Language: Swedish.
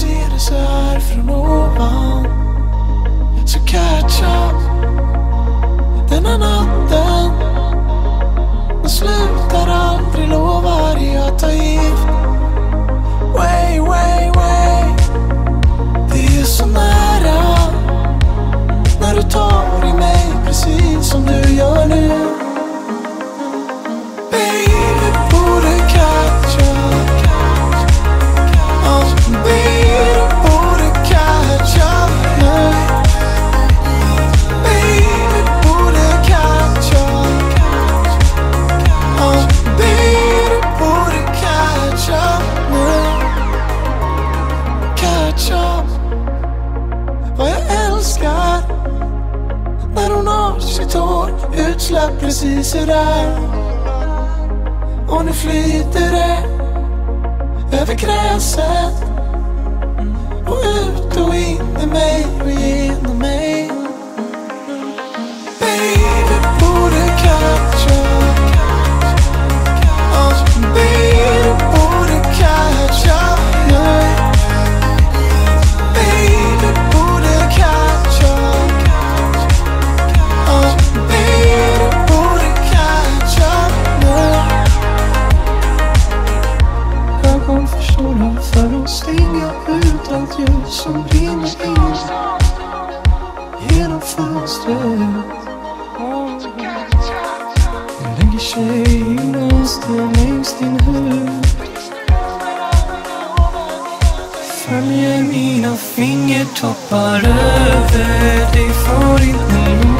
ser det så här från ovan. Så catch up. Denna natten, man slutar aldrig, lovar jag ta gift. Way, way, way. Det är så nära när du tar i mig precis som du gör nu. Baby, borde catch up. Baby, borde catch up nu. Baby, borde catch up. Baby, borde catch up nu. Catch up. Vad jag älskar när hon har sitt hår utsläpp precis i där. Och nu flyter det över gräset och ut och in i mig och genom mig. Baby, borde catch up. Baby, borde catch up nu. Baby, borde catch up. Baby, borde catch up nu. Ögon för stora för att stänga ut allt ljus som brinner in genom fönstret. Jag lägger sig i mönster längs din hud. Följer mina fingertoppar över dig, får inte